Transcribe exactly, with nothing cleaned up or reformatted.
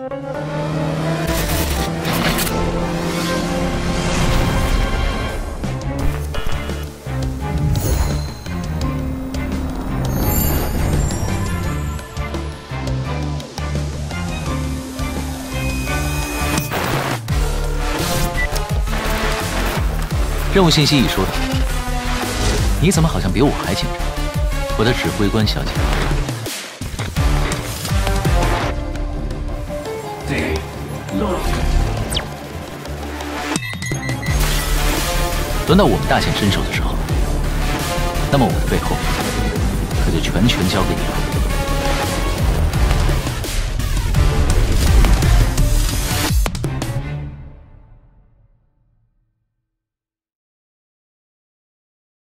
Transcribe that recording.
任务信息已收到，你怎么好像比我还紧张？我的指挥官小姐。 对，落地。 轮到我们大显身手的时候，那么我的背后可就全权交给你了。